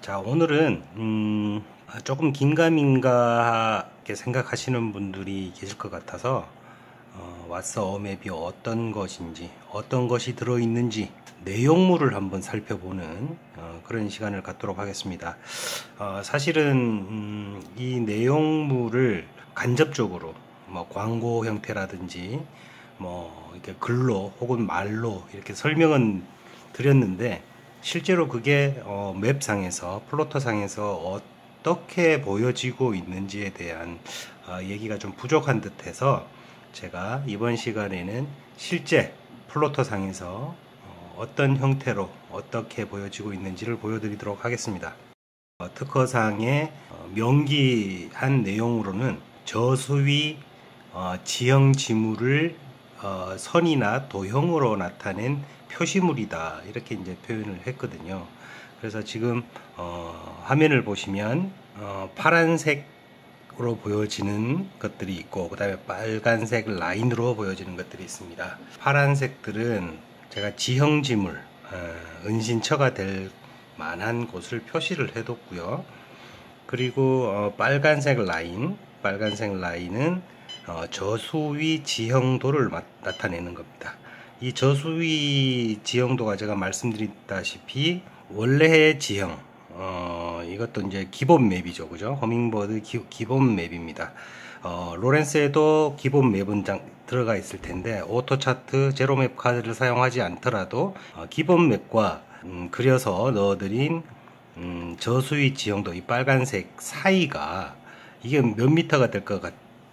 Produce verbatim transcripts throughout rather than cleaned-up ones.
자, 오늘은 음, 조금 긴가민가하게 생각하시는 분들이 계실 것 같아서 어, 왓서 어맵이 어떤 것인지, 어떤 것이 들어있는지 내용물을 한번 살펴보는 어, 그런 시간을 갖도록 하겠습니다. 어, 사실은 음, 이 내용물을 간접적으로 뭐 광고 형태라든지 뭐 이렇게 글로 혹은 말로 이렇게 설명은 드렸는데, 실제로 그게 어, 맵상에서 플로터상에서 어떻게 보여지고 있는지에 대한 어, 얘기가 좀 부족한 듯해서 제가 이번 시간에는 실제 플로터상에서 어, 어떤 형태로 어떻게 보여지고 있는지를 보여드리도록 하겠습니다. 어, 특허상의 어, 명기한 내용으로는 저수위 어, 지형 지물을 어, 선이나 도형으로 나타낸 표시물이다, 이렇게 이제 표현을 했거든요. 그래서 지금 어, 화면을 보시면 어, 파란색으로 보여지는 것들이 있고, 그 다음에 빨간색 라인으로 보여지는 것들이 있습니다. 파란색들은 제가 지형 지물, 어, 은신처가 될 만한 곳을 표시를 해뒀고요. 그리고 어, 빨간색 라인, 빨간색 라인은 어, 저수위 지형도를 마, 나타내는 겁니다. 이 저수위 지형도가 제가 말씀드렸다시피 원래의 지형, 어, 이것도 이제 기본 맵이죠, 그죠? 허밍버드 기, 기본 맵입니다. 어, 로렌스에도 기본 맵은 장, 들어가 있을 텐데, 오토 차트 제로맵 카드를 사용하지 않더라도 어, 기본 맵과 음, 그려서 넣어드린 음, 저수위 지형도 이 빨간색 사이가 이게 몇 미터가 될 것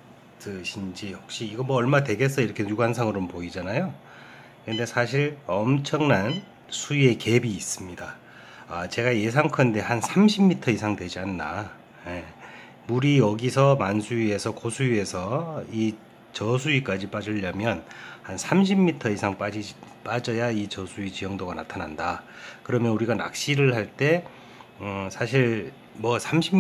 같으신지, 혹시 이거 뭐 얼마 되겠어 이렇게 육안상으로는 보이잖아요. 근데 사실 엄청난 수위의 갭이 있습니다. 아, 제가 예상컨대 한 삼십 미터 이상 되지 않나. 예. 물이 여기서 만수위에서 고수위에서 이 저수위까지 빠지려면 한 삼십 미터 이상 빠지, 빠져야 이 저수위 지형도가 나타난다. 그러면 우리가 낚시를 할때 어, 사실 뭐 삼십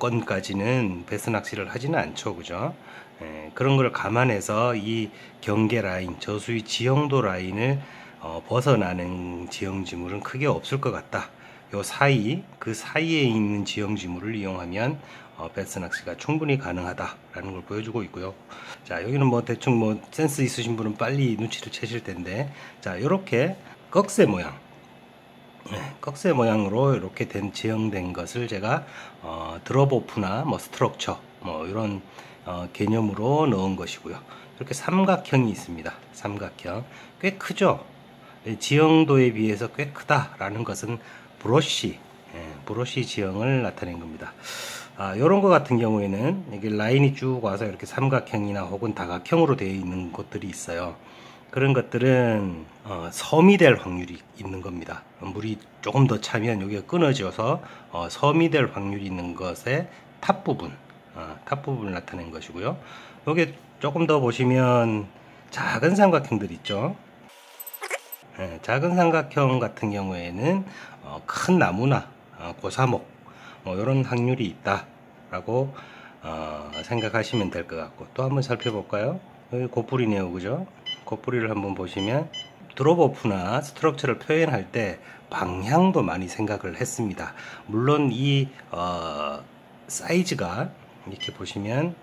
미터권까지는 베스 낚시를 하지는 않죠, 그죠? 예, 그런 걸 감안해서 이 경계 라인, 저수위 지형도 라인을 어, 벗어나는 지형지물은 크게 없을 것 같다. 요 사이, 그 사이에 있는 지형지물을 이용하면 어, 베스 낚시가 충분히 가능하다라는 걸 보여주고 있고요. 자, 여기는 뭐 대충 뭐 센스 있으신 분은 빨리 눈치를 채실 텐데, 자, 요렇게 꺽쇠 모양, 네, 꺽쇠 모양으로 이렇게 된 지형된 것을 제가 어, 드롭오프나 뭐 스트럭처 뭐 이런 어, 개념으로 넣은 것이고요. 이렇게 삼각형이 있습니다. 삼각형 꽤 크죠. 지형도에 비해서 꽤 크다라는 것은 브러쉬, 예, 브러쉬 지형을 나타낸 겁니다. 아, 이런 것 같은 경우에는 이게 라인이 쭉 와서 이렇게 삼각형이나 혹은 다각형으로 되어 있는 곳들이 있어요. 그런 것들은 어, 섬이 될 확률이 있는 겁니다. 물이 조금 더 차면 여기가 끊어져서 어, 섬이 될 확률이 있는 것의 탑 부분, 어, 탑 부분을 나타낸 것이고요. 여기 조금 더 보시면 작은 삼각형들 있죠. 네, 작은 삼각형 같은 경우에는 어, 큰 나무나 어, 고사목 뭐 이런 확률이 있다라고 어, 생각하시면 될 것 같고, 또 한번 살펴볼까요? 여기 고뿌리네요, 그죠? 고뿌리를 한번 보시면 드롭오프나 스트럭처를 표현할 때 방향도 많이 생각을 했습니다. 물론 이 어, 사이즈가 이렇게 보시면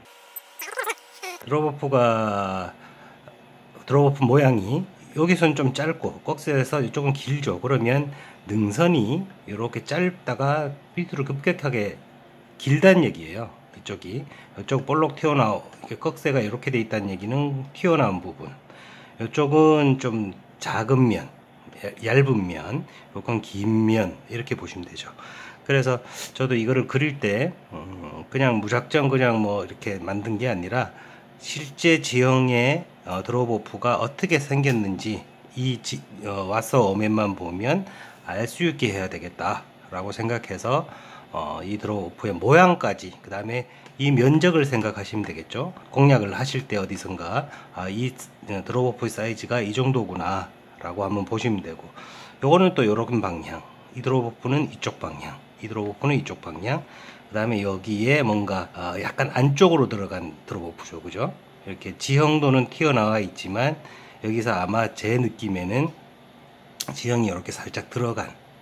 드롭오프가 드롭오프 모양이 여기선 좀 짧고 꺽쇠에서 이쪽은 길죠. 그러면 능선이 이렇게 짧다가 밑으로 급격하게 길다는 얘기예요. 이쪽이 이쪽 볼록 튀어나오, 꺽쇠가 이렇게 돼 있다는 얘기는 튀어나온 부분, 이쪽은 좀 작은 면, 얇은 면, 요건 긴 면, 이렇게 보시면 되죠. 그래서 저도 이거를 그릴 때 음, 그냥 무작정 그냥 뭐 이렇게 만든 게 아니라 실제 지형의 어, 드롭오프가 어떻게 생겼는지 이 지, 어, 왓서 어맵만 보면 알 수 있게 해야 되겠다 라고 생각해서 어, 이 드롭오프의 모양까지, 그 다음에 이 면적을 생각하시면 되겠죠. 공략을 하실 때 어디선가 아, 이 드롭오프 사이즈가 이 정도구나 라고 한번 보시면 되고, 요거는 또 요런 방향, 이 드롭오프는 이쪽 방향, 이 드롭오프는 이쪽 방향, 그 다음에 여기에 뭔가 어, 약간 안쪽으로 들어간 드롭오프죠, 그죠? 이렇게 지형도는 튀어나와 있지만 여기서 아마 제 느낌에는 지형이 이렇게 살짝 들어간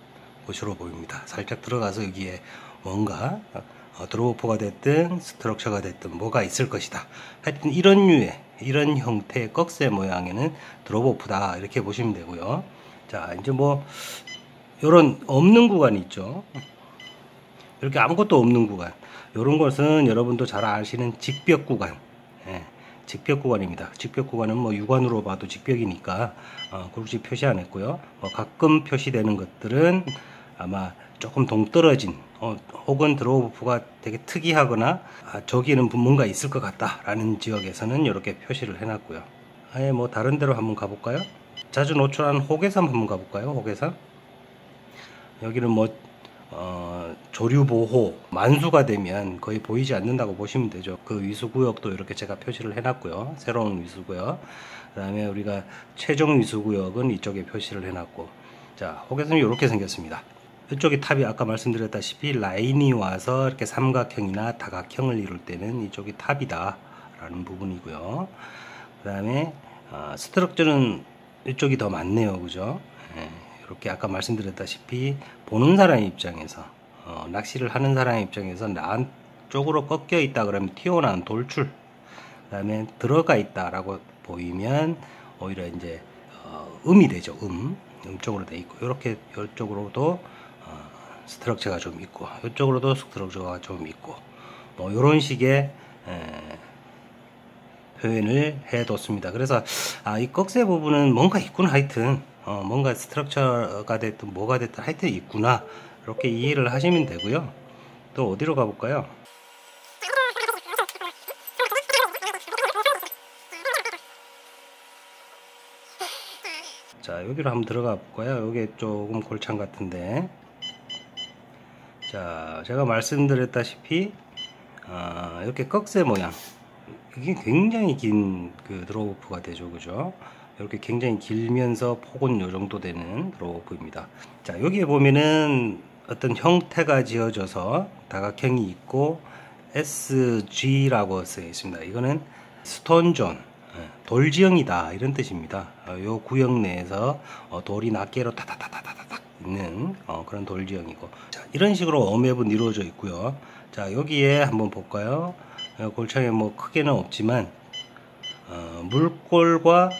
것으로 보입니다. 살짝 들어가서 여기에 뭔가 어, 드롭오프가 됐든 스트럭처가 됐든 뭐가 있을 것이다. 하여튼 이런 류의 이런 형태의 꺽쇠 모양에는 드롭오프다 이렇게 보시면 되고요. 자, 이제 뭐 요런 없는 구간이 있죠. 이렇게 아무것도 없는 구간, 이런 것은 여러분도 잘 아시는 직벽 구간, 예, 직벽 구간입니다. 직벽 구간은 뭐 육안으로 봐도 직벽이니까 어, 굳이 표시 안 했고요. 뭐 가끔 표시되는 것들은 아마 조금 동떨어진 어, 혹은 드롭오프가 되게 특이하거나 아, 저기는 뭔가 있을 것 같다 라는 지역에서는 이렇게 표시를 해놨고요. 아예 뭐 다른 데로 한번 가볼까요? 자주 노출하는 호계섬 한번 가볼까요? 호계섬. 여기는 뭐 어, 조류보호 만수가 되면 거의 보이지 않는다고 보시면 되죠. 그 위수구역도 이렇게 제가 표시를 해놨고요. 새로운 위수구역. 그 다음에 우리가 최종 위수구역은 이쪽에 표시를 해놨고, 자, 호계선이 이렇게 생겼습니다. 이쪽이 탑이 아까 말씀드렸다시피 라인이 와서 이렇게 삼각형이나 다각형을 이룰 때는 이쪽이 탑이다 라는 부분이고요. 그 다음에 어, 스트럭처는 이쪽이 더 많네요. 그죠? 예. 이렇게 아까 말씀드렸다시피 보는 사람 입장에서 어, 낚시를 하는 사람 입장에서 나 쪽으로 꺾여 있다 그러면 튀어나온 돌출, 그 다음에 들어가 있다 라고 보이면 오히려 이제 어, 음이 되죠. 음, 음 쪽으로 돼 있고, 이렇게 이쪽으로도 어, 스트럭처가 좀 있고, 이쪽으로도 스트럭처가 좀 있고, 뭐 이런 식의 에, 표현을 해뒀습니다. 그래서 아, 이 꺽쇠 부분은 뭔가 있구나, 하여튼 어, 뭔가 스트럭처가 됐든 뭐가 됐든 하여튼 있구나, 이렇게 이해를 하시면 되고요. 또 어디로 가볼까요? 자, 여기로 한번 들어가 볼까요? 여기 조금 골창 같은데, 자, 제가 말씀드렸다시피 어, 이렇게 꺽쇠 모양, 이게 굉장히 긴 그 드롭오프가 되죠. 그죠? 이렇게 굉장히 길면서 폭은 요 정도 되는 드롭오프입니다. 자, 여기에 보면은 어떤 형태가 지어져서 다각형이 있고 에스지라고 쓰여 있습니다. 이거는 스톤존, 돌지형이다 이런 뜻입니다. 요 구역 내에서 돌이 낱개로 타타타타타닥 있는 그런 돌지형이고, 자, 이런 식으로 어맵은 이루어져 있고요. 자, 여기에 한번 볼까요? 골창에 뭐 크게는 없지만 어, 물골과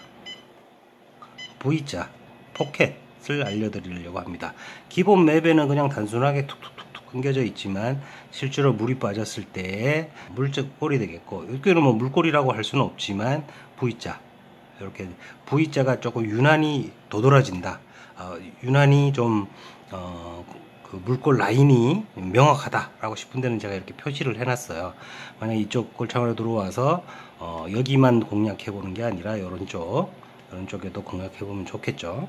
V자 포켓을 알려드리려고 합니다. 기본 맵에는 그냥 단순하게 툭툭툭툭 끊겨져 있지만 실제로 물이 빠졌을 때 물골이 되겠고, 여기는 뭐 물골이라고 할 수는 없지만 V자, 이렇게 V자가 조금 유난히 도드라진다, 어, 유난히 좀 어, 그 물골 라인이 명확하다 라고 싶은 데는 제가 이렇게 표시를 해놨어요. 만약 이쪽 골창으로 들어와서 어, 여기만 공략해 보는 게 아니라 이런 쪽 이런 쪽에도 공략해 보면 좋겠죠.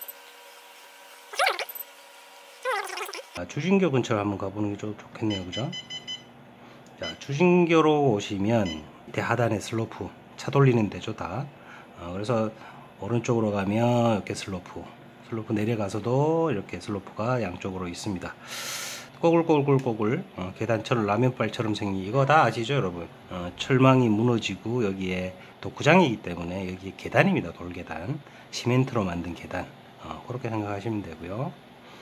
자, 주신교 근처를 한번 가보는 게 좀 좋겠네요. 그죠? 자, 주신교로 오시면 밑에 하단에 슬로프, 차 돌리는 데죠 다. 어, 그래서 오른쪽으로 가면 이렇게 슬로프, 슬로프 내려가서도 이렇게 슬로프가 양쪽으로 있습니다. 꼬글꼬글꼬글 어, 계단처럼 라면발처럼 생긴, 이거 다 아시죠 여러분? 어, 철망이 무너지고 여기에 독구장이기 때문에 여기 계단입니다. 돌계단, 시멘트로 만든 계단, 어, 그렇게 생각하시면 되고요.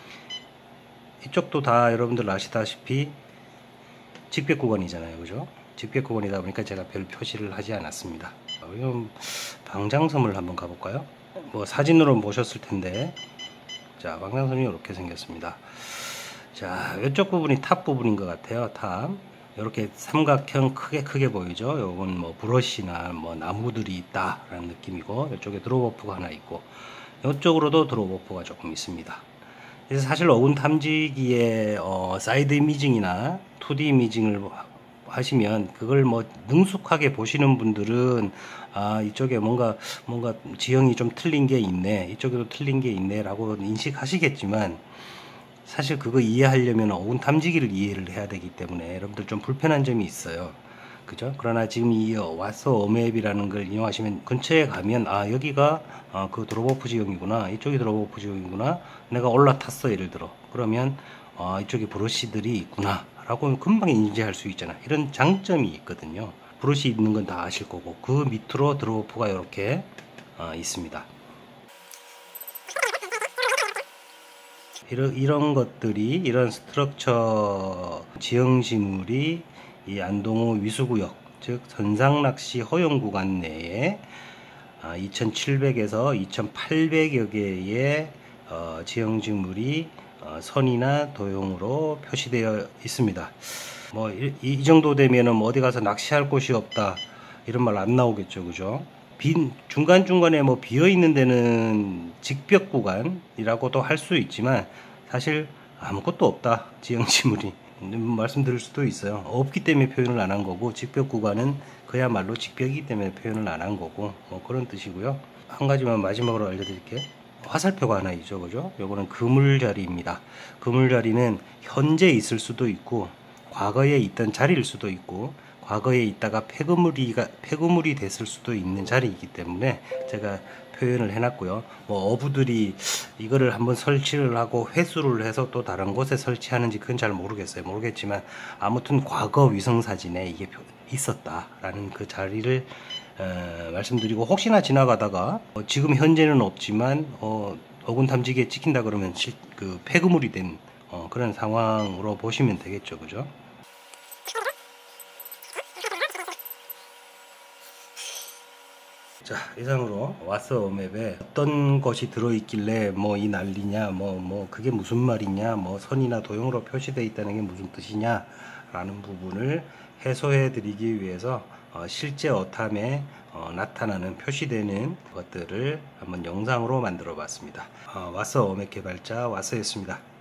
이쪽도 다 여러분들 아시다시피 직벽 구간이잖아요. 그죠? 직벽 구간이다 보니까 제가 별 표시를 하지 않았습니다. 어, 방장섬을 한번 가볼까요? 뭐 사진으로 보셨을 텐데, 자, 방장섬이 이렇게 생겼습니다. 자, 이쪽 부분이 탑 부분인 것 같아요. 탑. 이렇게 삼각형 크게 크게 보이죠? 요건 뭐 브러쉬나 뭐 나무들이 있다 라는 느낌이고, 이쪽에 드롭오프가 하나 있고, 이쪽으로도 드롭오프가 조금 있습니다. 그래서 사실 어군 탐지기의 어, 사이드 이미징이나 투디 이미징을 하시면 그걸 뭐 능숙하게 보시는 분들은 아, 이쪽에 뭔가 뭔가 지형이 좀 틀린 게 있네, 이쪽에도 틀린 게 있네 라고 인식하시겠지만, 사실 그거 이해하려면 어군 탐지기를 이해를 해야 되기 때문에 여러분들 좀 불편한 점이 있어요. 그죠? 그러나 지금 이 왓서 어맵이라는 걸 이용하시면 근처에 가면 아, 여기가 아, 그 드롭오프 지형이구나, 이쪽이 드롭오프 지형이구나, 내가 올라탔어 예를 들어, 그러면 아, 이쪽에 브러쉬들이 있구나 라고 금방 인지할 수 있잖아. 이런 장점이 있거든요. 브러쉬 있는 건 다 아실 거고, 그 밑으로 드롭오프가 이렇게 어, 있습니다. 이런, 이런 것들이, 이런 스트럭처 지형지물이 이 안동호 위수구역, 즉 선상낚시 허용구간 내에 이천칠백에서 이천팔백여 개의 어, 지형지물이 어, 선이나 도형으로 표시되어 있습니다. 뭐 이, 이 정도 되면은 뭐 어디 가서 낚시할 곳이 없다 이런 말 안 나오겠죠, 그죠? 빈 중간 중간에 뭐 비어 있는 데는 직벽 구간이라고도 할 수 있지만 사실 아무것도 없다, 지형지물이 말씀드릴 수도 있어요. 없기 때문에 표현을 안 한 거고, 직벽 구간은 그야말로 직벽이기 때문에 표현을 안 한 거고, 뭐 그런 뜻이고요. 한 가지만 마지막으로 알려드릴게요. 화살표가 하나 있죠, 그죠? 요거는 그물자리입니다. 그물자리는 현재 있을 수도 있고 과거에 있던 자리일 수도 있고, 과거에 있다가 폐그물이가 폐그물이 됐을 수도 있는 자리이기 때문에 제가 표현을 해놨고요. 뭐 어부들이 이거를 한번 설치를 하고 회수를 해서 또 다른 곳에 설치하는지 그건 잘 모르겠어요. 모르겠지만 아무튼 과거 위성사진에 이게 있었다라는 그 자리를 어, 말씀드리고, 혹시나 지나가다가 어, 지금 현재는 없지만 어, 어군 탐지기에 찍힌다 그러면 실, 그 폐그물이 된 어, 그런 상황으로 보시면 되겠죠, 그죠? 자, 이상으로 왓서 어맵에 어떤 것이 들어있길래 뭐 이 난리냐, 뭐 뭐 그게 무슨 말이냐, 뭐 선이나 도형으로 표시되어 있다는 게 무슨 뜻이냐 라는 부분을 해소해 드리기 위해서 어, 실제 어탐에 어, 나타나는 표시되는 것들을 한번 영상으로 만들어 봤습니다. 어, 왓서 어맵 개발자 왓서였습니다.